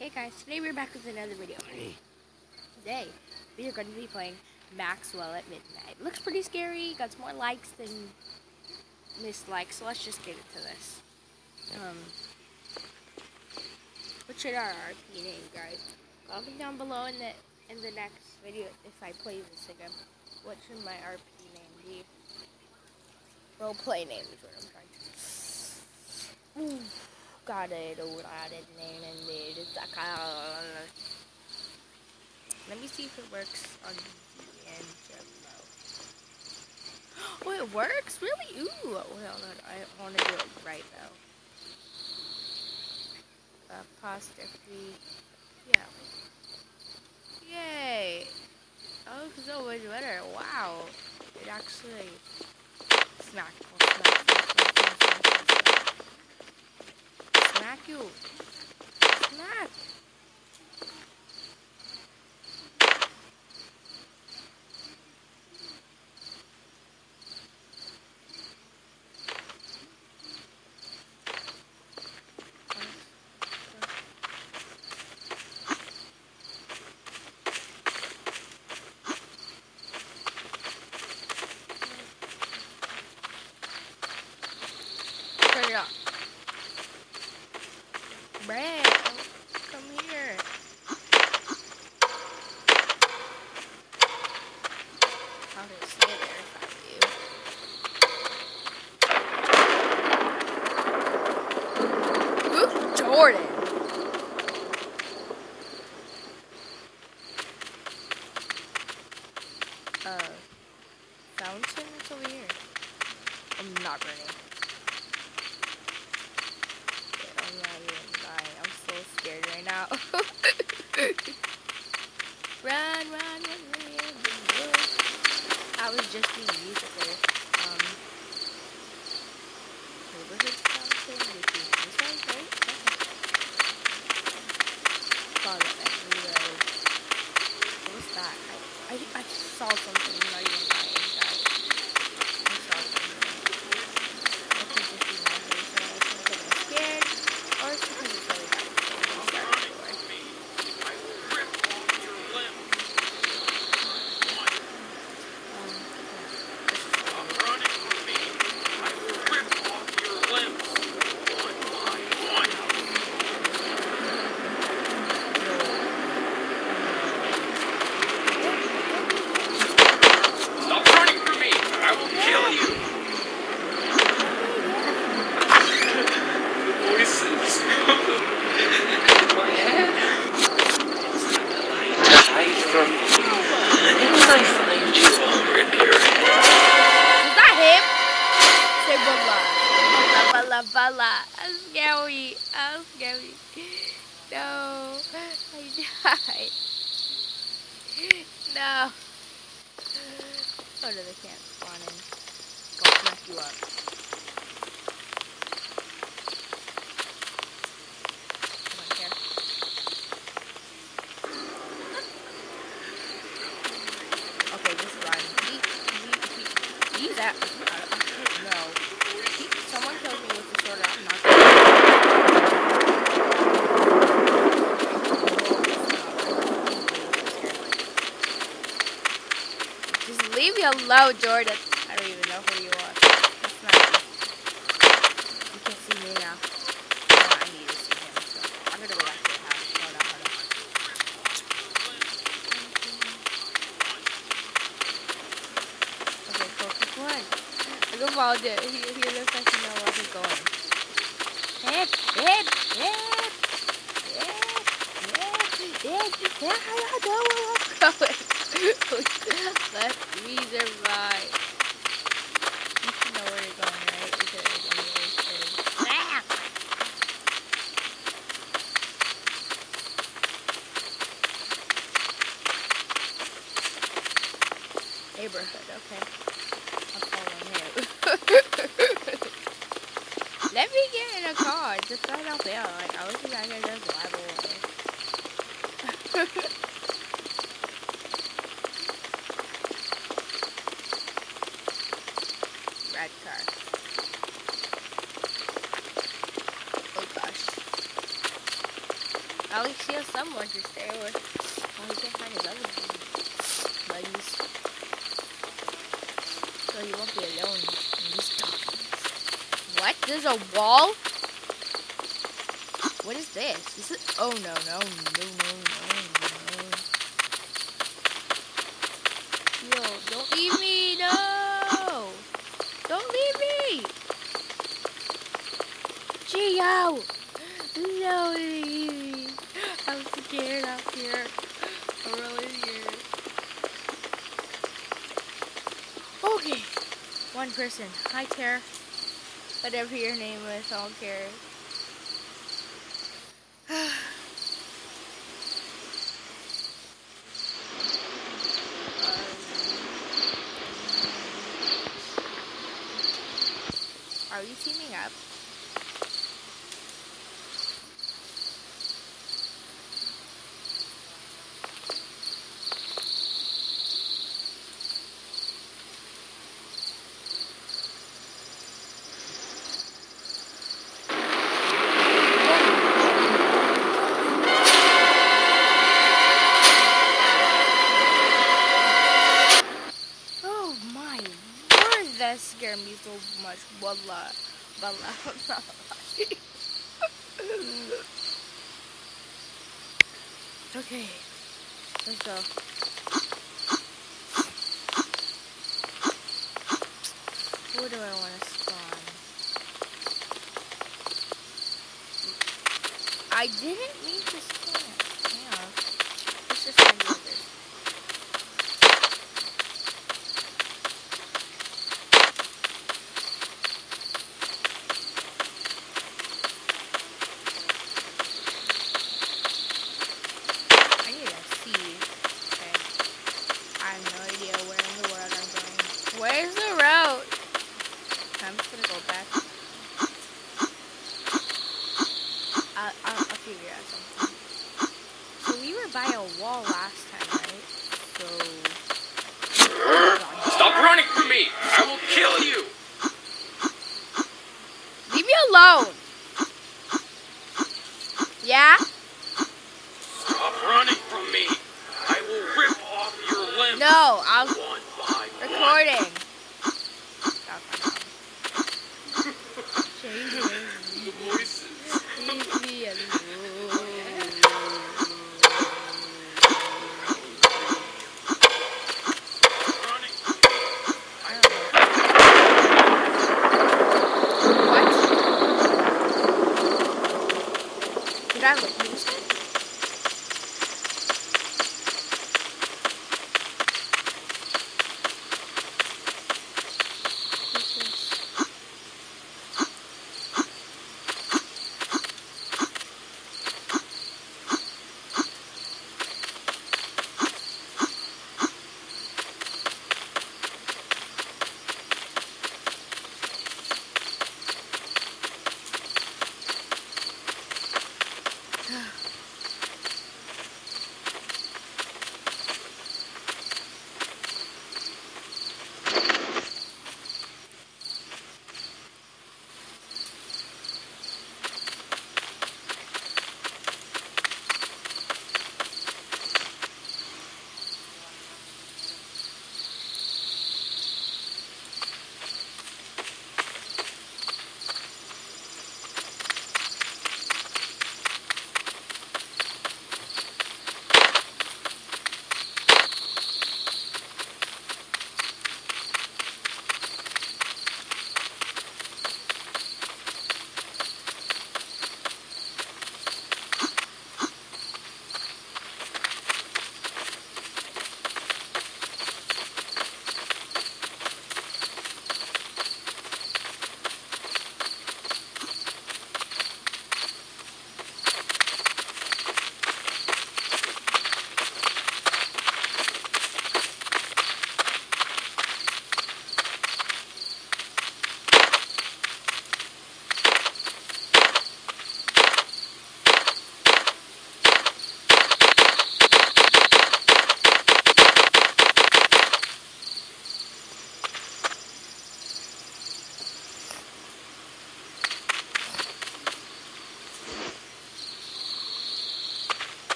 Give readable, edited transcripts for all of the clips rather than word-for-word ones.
Hey guys, today we're back with another video. Today, we are going to be playing Maxwell at Midnight. Looks pretty scary, got some more likes than mislikes, so let's just get into this. What should our RP name, guys? Comment down below in the next video if I play this again. What should my RP name be? Roleplay name is what I'm trying to. Ooh. Got it, name indeed. Let me see if it works on D'Angelo. Oh, it works? Really? Ooh. Well, I want to do it right now. Apostrophe. Yeah. Yay. Oh, so much better. Wow. It actually. Smack. Smack you. Smack. Turn it off. Brad, come here. How did it stay there if I you? Ooh, Jordan. Fountain is over here. I'm not running. I'm not even dying. I'm so scared right now. Run. I was just being musical. Neighborhood fountain, which is this one, right? Follow everywhere. What was that? I saw something. I'm not even lying, guys. I saw something. I could just be my hallucination because I'm scared, or it's because it's really bad. I'm scary. No, I died. No. Oh no, they can't spawn in. I'll smack you up. Come on, here. Okay, just run. He's at. No. Someone killed me with the sword. I'm not gonna. Just leave me alone, Jordan. I don't even know who you are. That's not you. You can see me now. Oh, I need to see him. So I'm gonna go back to the house. Hold on. Okay, cool. Come on. I go follow it. He looks like you know where he's going. Head. How y'all know where I'm going? Let me survive. You should know where you're going, right? Because neighborhood, okay. I'm following him. Let me get in a car. Just right out there. Like, I wish you guys could just drive away. Red car. Oh gosh. At least he has someone to stay with. Well, he can't find his other buddies. So he won't be alone in this darkness. What? There's a wall? What is this? Is it? Oh no, no, no, no, no, no. Yo, don't leave me! No! Don't leave me! Gio! No, leave me. I'm scared out here. I'm really scared. Okay. One person. Hi, Tara. Whatever your name is, I don't care. Are we teaming up? Oh my word, that scared me so much. Wallah. Wallah. Okay, let's go. Where do I want to spawn? I didn't mean to spawn. Yeah. Let's just find the others. I need a seed. Okay. I have no idea where in the world I'm going. Where's the road? I'm just gonna go back. I'll figure out something. So we were by a wall last time, right? So... Stop running from me! I will kill you! Leave me alone! Yeah? Stop running from me! I will rip off your limbs! No, I'm One by recording. Stop. The voices. Leave me alone. Running. What? Did I lose it?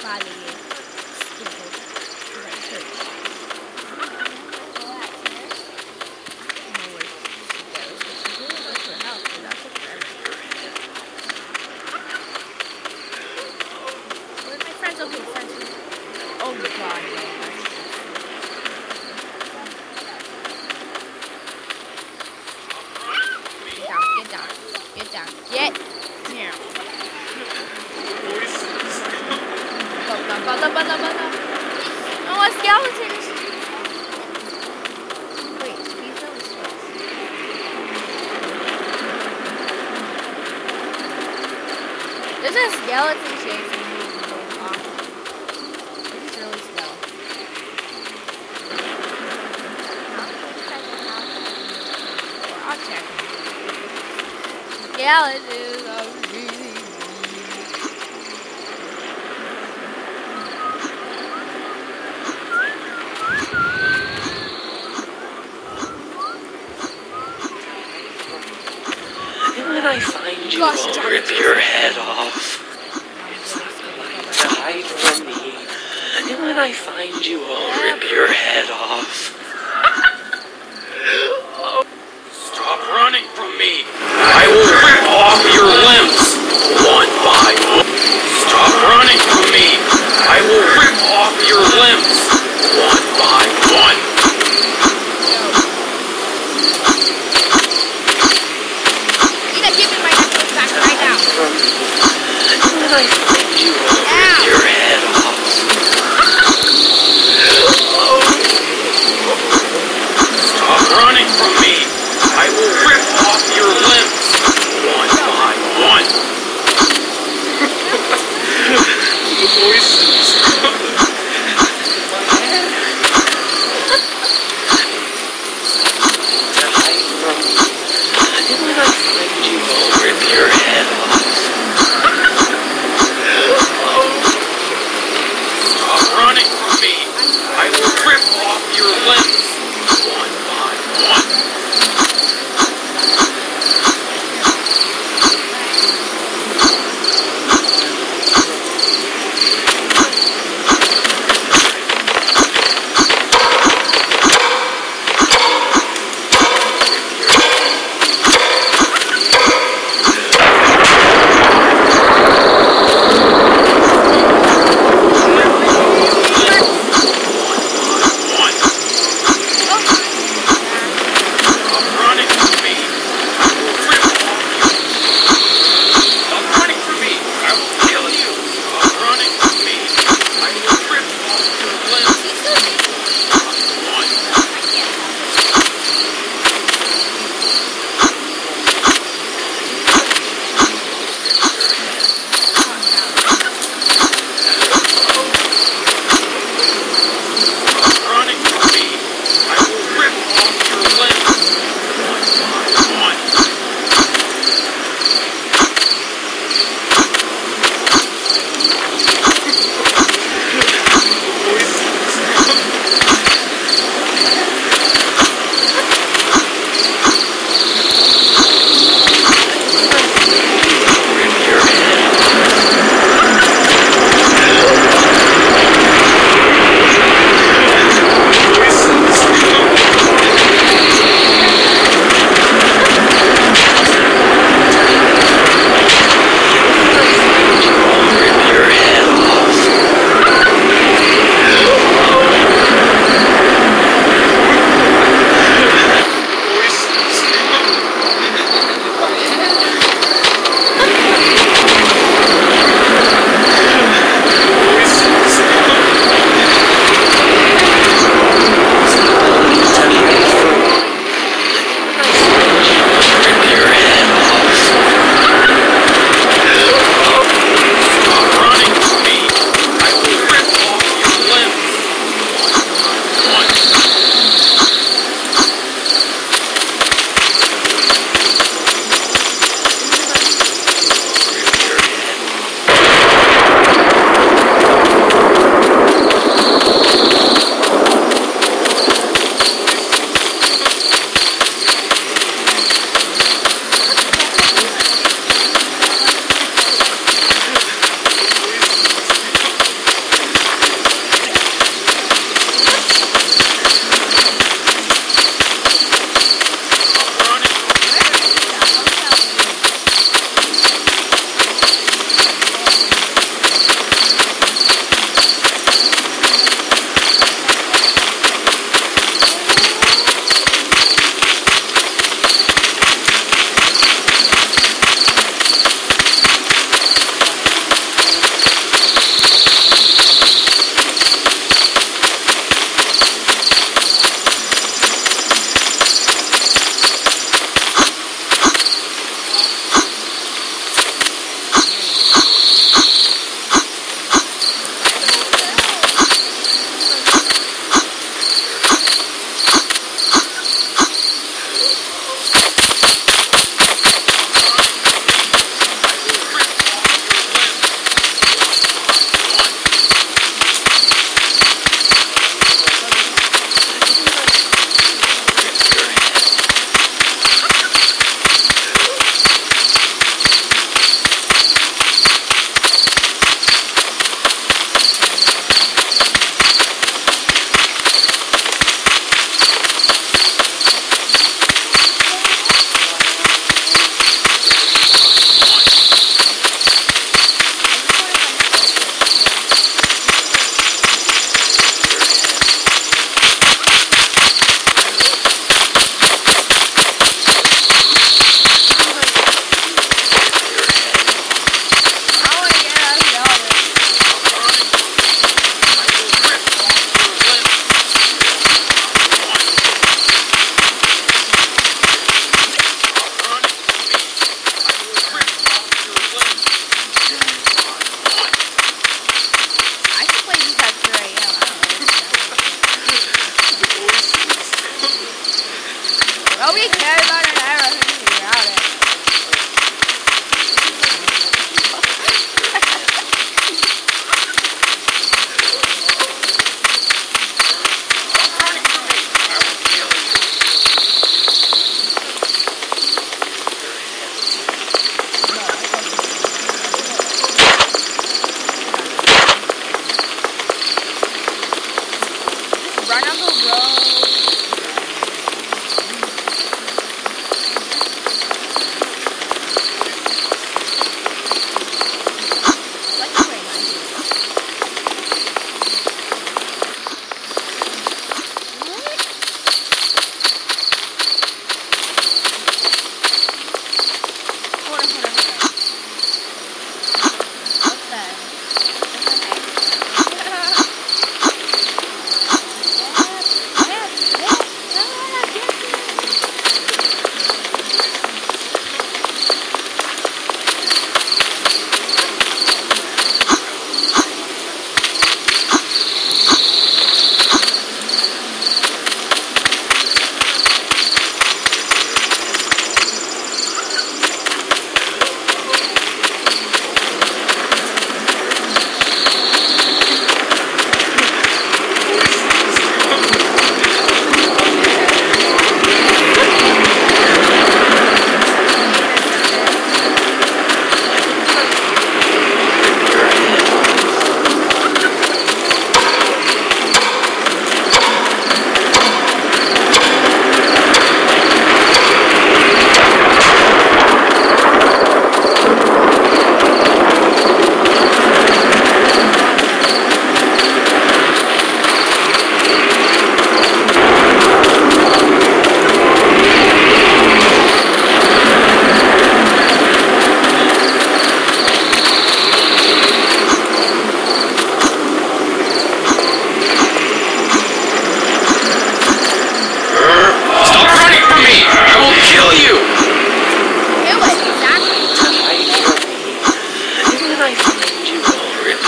follow you. Stupid. Like church. No worries. Where's your house? That took forever. Where's my friends? Okay, friends. Oh my god, no. Get down. Get down. Get down. Oh, a skeleton! Wait, these are there's a skeleton chasing me. This is really slow. I'll check. Skeletons are really. When I find you, I'll rip your head off. It's not polite to hide from me. And when I find you, I'll rip your head off. Stop running from me. I will rip off your limbs. One by one. Stop running from me. I will rip off your limbs. One by one. Give me my necklace back right now. When I find you, I'll rip your head off. Stop running from me. I will rip off your limbs. One by one. The voices. To hide from me. And when I find you, I'll rip your head off.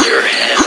your head